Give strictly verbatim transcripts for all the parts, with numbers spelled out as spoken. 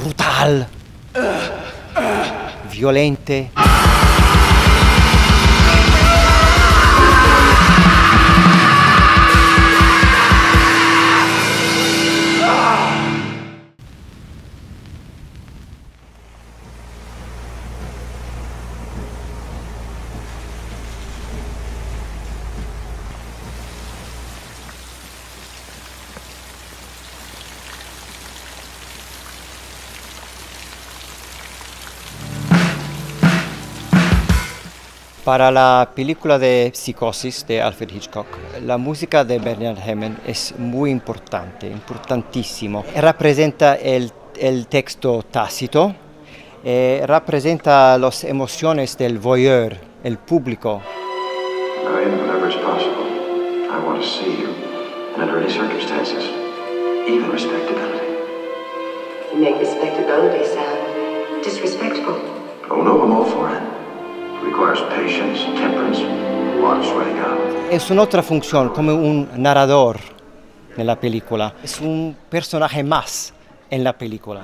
brutal, violente. Para la película de Psicosis de Alfred Hitchcock, la música de Bernard Herrmann es muy importante, importantísimo. Representa el, el texto tácito, eh, representa las emociones del voyeur, el público. I am whatever is possible. I want to see you, and under any circumstances, even respectability. You make respectability sound disrespectful. Oh no, I'm all for it. Requires patience, temperance, a lot of sweating out. Es un'altra funzione, come un narrador nella pellicola. Es un personaje más en la película.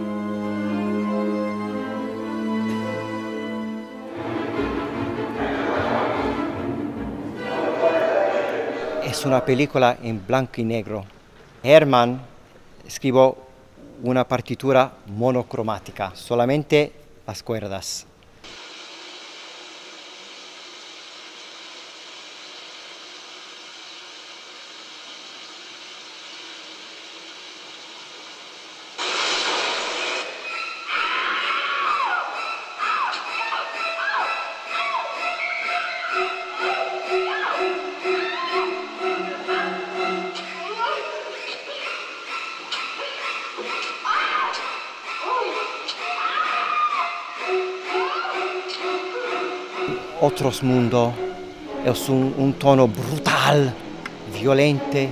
Es una película en blanco y negro. Herrmann escribió una partitura monocromática, solamente las cuerdas. Otros Mundo es un, un tono brutal, violente.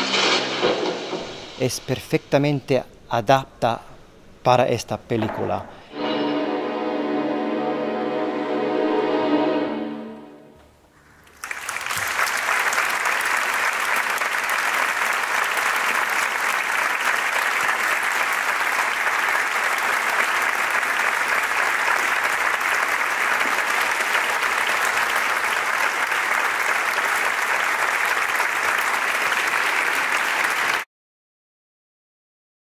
Es perfectamente adapta para esta película.